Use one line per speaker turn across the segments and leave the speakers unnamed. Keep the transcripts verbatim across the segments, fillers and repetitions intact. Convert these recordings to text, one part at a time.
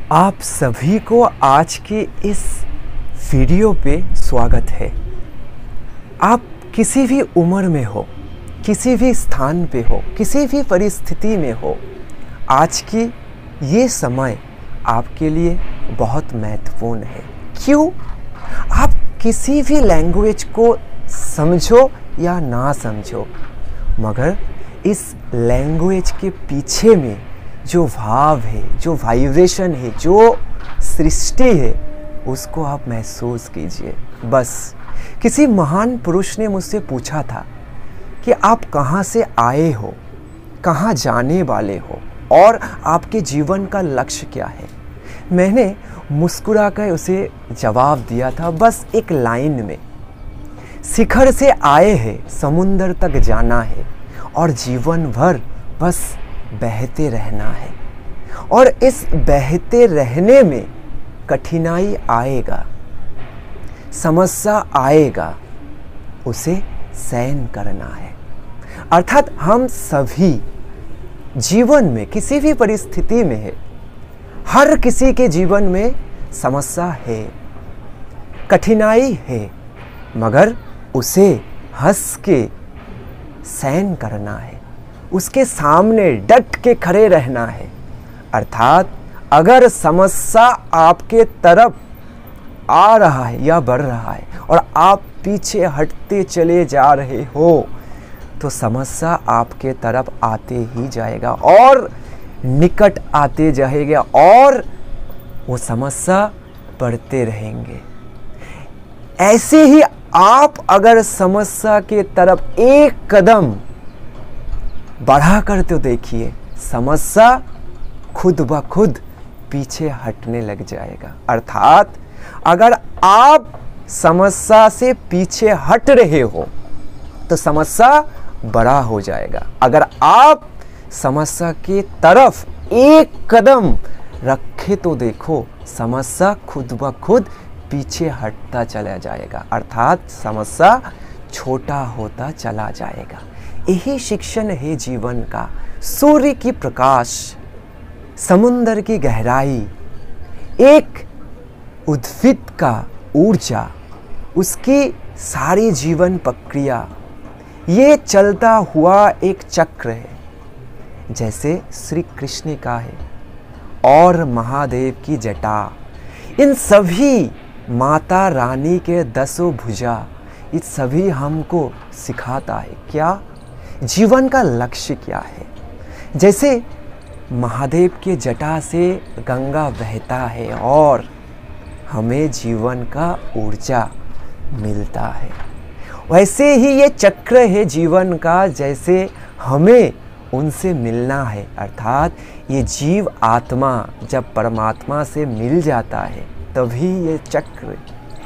आप सभी को आज की इस वीडियो पे स्वागत है। आप किसी भी उम्र में हो, किसी भी स्थान पे हो, किसी भी परिस्थिति में हो, आज की ये समय आपके लिए बहुत महत्वपूर्ण है। क्यों? आप किसी भी लैंग्वेज को समझो या ना समझो, मगर इस लैंग्वेज के पीछे में जो भाव है, जो वाइब्रेशन है, जो सृष्टि है, उसको आप महसूस कीजिए। बस किसी महान पुरुष ने मुझसे पूछा था कि आप कहाँ से आए हो, कहाँ जाने वाले हो और आपके जीवन का लक्ष्य क्या है। मैंने मुस्कुरा कर उसे जवाब दिया था, बस एक लाइन में, शिखर से आए हैं, समुंदर तक जाना है और जीवन भर बस बहते रहना है। और इस बहते रहने में कठिनाई आएगा, समस्या आएगा, उसे सहन करना है। अर्थात हम सभी जीवन में किसी भी परिस्थिति में है, हर किसी के जीवन में समस्या है, कठिनाई है, मगर उसे हंस के सहन करना है, उसके सामने डट के खड़े रहना है। अर्थात अगर समस्या आपके तरफ आ रहा है या बढ़ रहा है और आप पीछे हटते चले जा रहे हो, तो समस्या आपके तरफ आते ही जाएगा और निकट आते जाएगा और वो समस्या बढ़ते रहेंगे। ऐसे ही आप अगर समस्या के तरफ एक कदम बढ़ा कर तो देखिए, समस्या खुद ब खुद पीछे हटने लग जाएगा। अर्थात अगर आप समस्या से पीछे हट रहे हो तो समस्या बड़ा हो जाएगा। अगर आप समस्या के तरफ एक कदम रखे तो देखो, समस्या खुद ब खुद पीछे हटता चला जाएगा। अर्थात समस्या छोटा होता चला जाएगा। यही शिक्षण है जीवन का। सूर्य की प्रकाश, समुंदर की गहराई, एक उद्भिद का ऊर्जा, उसकी सारी जीवन प्रक्रिया, ये चलता हुआ एक चक्र है। जैसे श्री कृष्ण का है और महादेव की जटा, इन सभी माता रानी के दसों भुजा, ये सभी हमको सिखाता है क्या, जीवन का लक्ष्य क्या है। जैसे महादेव के जटा से गंगा बहता है और हमें जीवन का ऊर्जा मिलता है, वैसे ही ये चक्र है जीवन का, जैसे हमें उनसे मिलना है। अर्थात ये जीव आत्मा जब परमात्मा से मिल जाता है तभी ये चक्र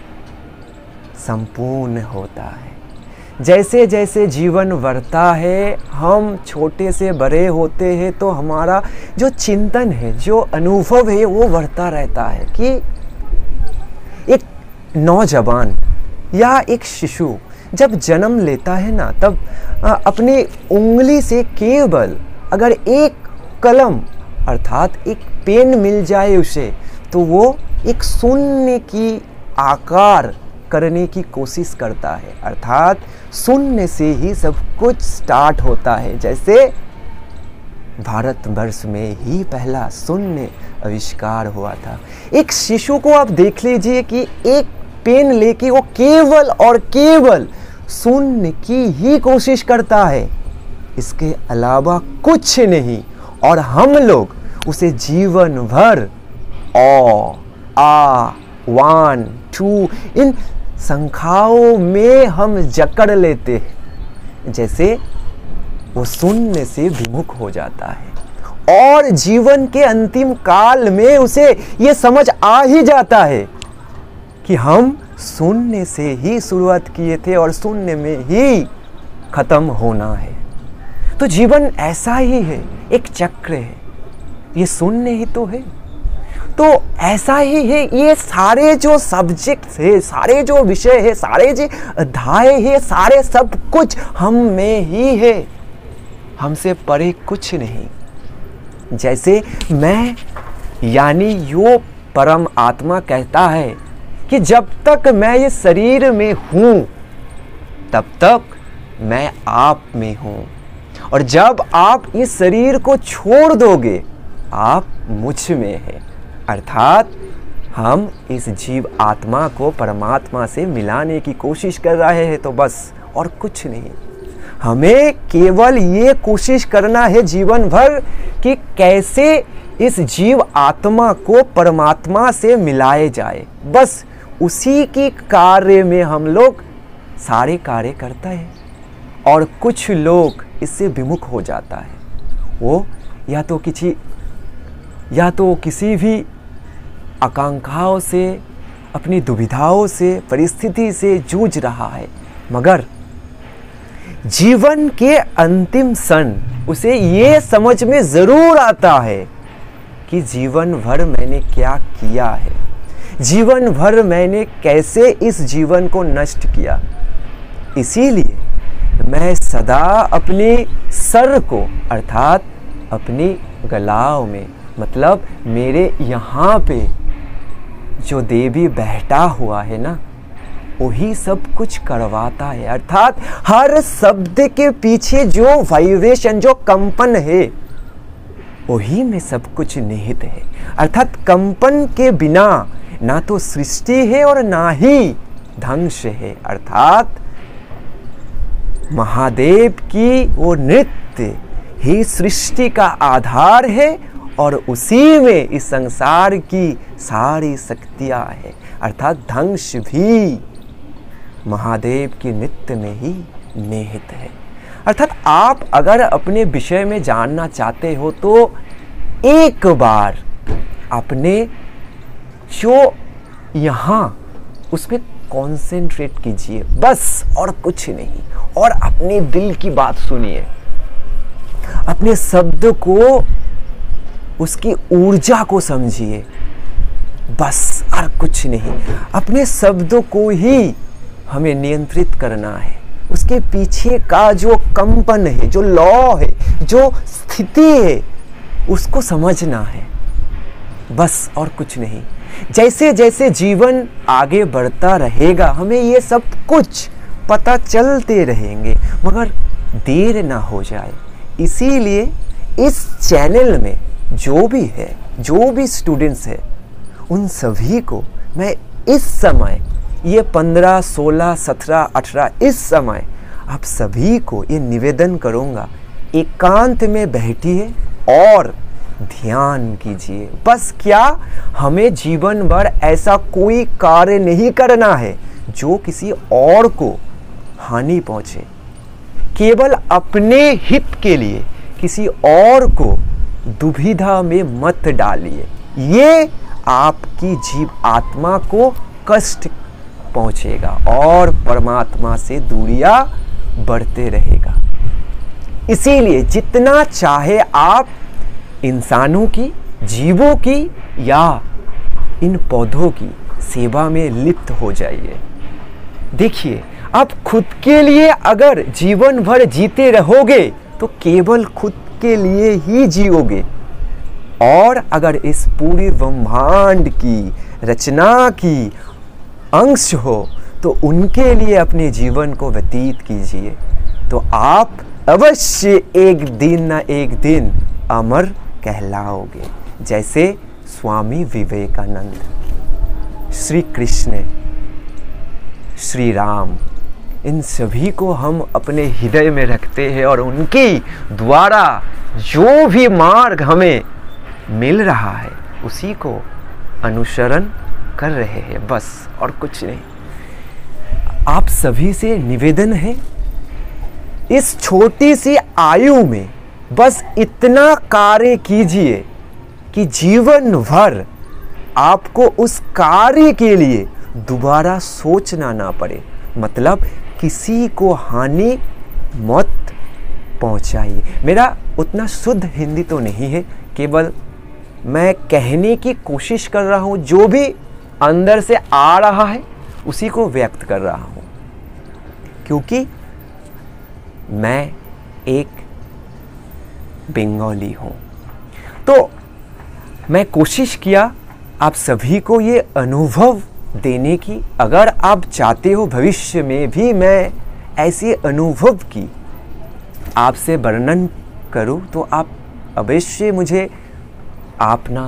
संपूर्ण होता है। जैसे जैसे जीवन बढ़ता है, हम छोटे से बड़े होते हैं, तो हमारा जो चिंतन है, जो अनुभव है, वो बढ़ता रहता है कि एक नौजवान या एक शिशु जब जन्म लेता है ना, तब अपनी उंगली से केवल अगर एक कलम अर्थात एक पेन मिल जाए उसे, तो वो एक शून्य की आकार करने की कोशिश करता है। अर्थात शून्य से ही सब कुछ स्टार्ट होता है। जैसे भारतवर्ष में ही पहला शून्य आविष्कार हुआ था। एक शिशु को आप देख लीजिए कि एक पेन लेके वो केवल और केवल शून्य की ही कोशिश करता है, इसके अलावा कुछ नहीं। और हम लोग उसे जीवन भर ओ, आ, वन, टू, इन संख्याओं में हम जकड़ लेते हैं। जैसे वो शून्य से विमुख हो जाता है और जीवन के अंतिम काल में उसे ये समझ आ ही जाता है कि हम शून्य से ही शुरुआत किए थे और शून्य में ही खत्म होना है। तो जीवन ऐसा ही है, एक चक्र है, ये शून्य ही तो है। तो ऐसा ही है, ये सारे जो सब्जेक्ट्स है, सारे जो विषय है, सारे जो अध्याय है, सारे सब कुछ हम में ही है, हमसे परे कुछ नहीं। जैसे मैं यानी यो परम आत्मा कहता है कि जब तक मैं ये शरीर में हूँ तब तक मैं आप में हूँ, और जब आप इस शरीर को छोड़ दोगे आप मुझ में हैं। अर्थात हम इस जीव आत्मा को परमात्मा से मिलाने की कोशिश कर रहे हैं, तो बस और कुछ नहीं। हमें केवल ये कोशिश करना है जीवन भर कि कैसे इस जीव आत्मा को परमात्मा से मिलाए जाए। बस उसी के कार्य में हम लोग सारे कार्य करते हैं, और कुछ लोग इससे विमुख हो जाता है। वो या तो किसी या तो किसी भी आकांक्षाओं से, अपनी दुविधाओं से, परिस्थिति से जूझ रहा है, मगर जीवन के अंतिम क्षण उसे ये समझ में ज़रूर आता है कि जीवन भर मैंने क्या किया है, जीवन भर मैंने कैसे इस जीवन को नष्ट किया। इसीलिए मैं सदा अपने सर को, अर्थात अपनी गलाव में, मतलब मेरे यहाँ पे जो देवी बैठा हुआ है ना, वही सब कुछ करवाता है। अर्थात हर शब्द के पीछे जो वाइब्रेशन, जो कंपन है, वही में सब कुछ निहित है। अर्थात कंपन के बिना ना तो सृष्टि है और ना ही ध्वंस है। अर्थात महादेव की वो नृत्य ही सृष्टि का आधार है, और उसी में इस संसार की सारी शक्तियाँ है। अर्थात ध्वंस भी महादेव की नृत्य में ही निहित है। अर्थात आप अगर अपने विषय में जानना चाहते हो तो एक बार अपने जो यहाँ उस पर कॉन्सेंट्रेट कीजिए, बस और कुछ नहीं, और अपने दिल की बात सुनिए, अपने शब्द को, उसकी ऊर्जा को समझिए, बस और कुछ नहीं। अपने शब्दों को ही हमें नियंत्रित करना है, उसके पीछे का जो कंपन है, जो लॉ है, जो स्थिति है, उसको समझना है, बस और कुछ नहीं। जैसे जैसे जीवन आगे बढ़ता रहेगा हमें ये सब कुछ पता चलते रहेंगे, मगर देर ना हो जाए। इसीलिए इस चैनल में जो भी है, जो भी स्टूडेंट्स है, उन सभी को मैं इस समय, ये पंद्रह, सोलह, सत्रह, अठारह, इस समय आप सभी को ये निवेदन करूँगा, एकांत में बैठिए और ध्यान कीजिए। बस क्या, हमें जीवन भर ऐसा कोई कार्य नहीं करना है जो किसी और को हानि पहुँचे। केवल अपने हित के लिए किसी और को दुविधा में मत डालिए, ये आपकी जीव आत्मा को कष्ट पहुंचेगा और परमात्मा से दूरियां बढ़ते रहेगा। इसीलिए जितना चाहे आप इंसानों की, जीवों की या इन पौधों की सेवा में लिप्त हो जाइए। देखिए, आप खुद के लिए अगर जीवन भर जीते रहोगे तो केवल खुद के लिए ही जियोगे, और अगर इस पूरे ब्रह्मांड की रचना की अंश हो तो उनके लिए अपने जीवन को व्यतीत कीजिए, तो आप अवश्य एक दिन न एक दिन अमर कहलाओगे। जैसे स्वामी विवेकानंद, श्री कृष्ण, श्री राम, इन सभी को हम अपने हृदय में रखते हैं, और उनकी द्वारा जो भी मार्ग हमें मिल रहा है उसी को अनुसरण कर रहे हैं, बस और कुछ नहीं। आप सभी से निवेदन है, इस छोटी सी आयु में बस इतना कार्य कीजिए कि जीवन भर आपको उस कार्य के लिए दोबारा सोचना ना पड़े। मतलब किसी को हानि मत पहुंचाइए। मेरा उतना शुद्ध हिंदी तो नहीं है, केवल मैं कहने की कोशिश कर रहा हूँ, जो भी अंदर से आ रहा है उसी को व्यक्त कर रहा हूँ, क्योंकि मैं एक बंगाली हूँ। तो मैं कोशिश किया आप सभी को ये अनुभव देने की। अगर आप चाहते हो भविष्य में भी मैं ऐसे अनुभव की आपसे वर्णन करूं, तो आप अवश्य मुझे अपना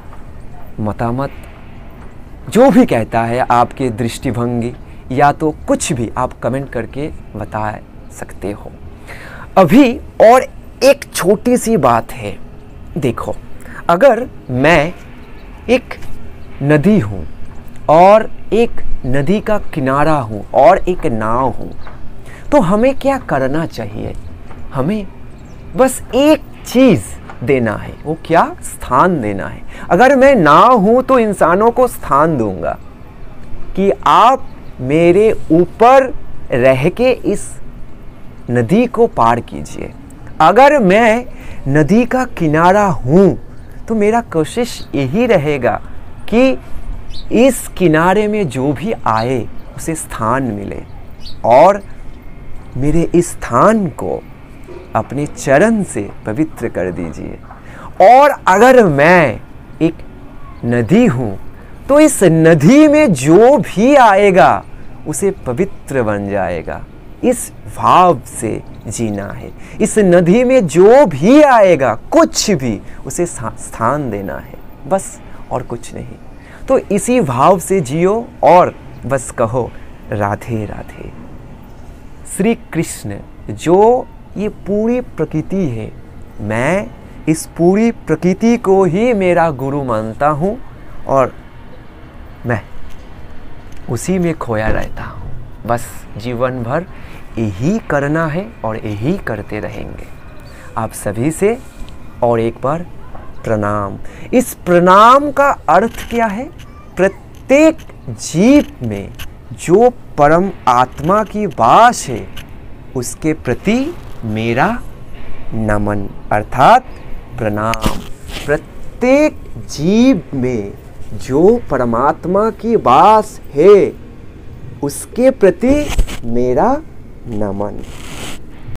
मतामत जो भी कहता है, आपके दृष्टिभंगी या तो कुछ भी आप कमेंट करके बता सकते हो। अभी और एक छोटी सी बात है, देखो, अगर मैं एक नदी हूँ और एक नदी का किनारा हूँ और एक नाव हूँ, तो हमें क्या करना चाहिए? हमें बस एक चीज़ देना है। वो क्या? स्थान देना है। अगर मैं नाव हूँ तो इंसानों को स्थान दूंगा कि आप मेरे ऊपर रह के इस नदी को पार कीजिए। अगर मैं नदी का किनारा हूँ तो मेरा कोशिश यही रहेगा कि इस किनारे में जो भी आए उसे स्थान मिले और मेरे इस स्थान को अपने चरण से पवित्र कर दीजिए। और अगर मैं एक नदी हूँ तो इस नदी में जो भी आएगा उसे पवित्र बन जाएगा। इस भाव से जीना है। इस नदी में जो भी आएगा, कुछ भी, उसे स्थान देना है, बस, और कुछ नहीं। तो इसी भाव से जियो और बस कहो राधे राधे। श्री कृष्ण जो ये पूरी प्रकृति है, मैं इस पूरी प्रकृति को ही मेरा गुरु मानता हूँ और मैं उसी में खोया रहता हूँ। बस जीवन भर यही करना है और यही करते रहेंगे। आप सभी से और एक बार प्रणाम। इस प्रणाम का अर्थ क्या है? प्रत्येक जीव में जो परम आत्मा की वास है उसके प्रति मेरा नमन अर्थात प्रणाम। प्रत्येक जीव में जो परमात्मा की वास है उसके प्रति मेरा नमन।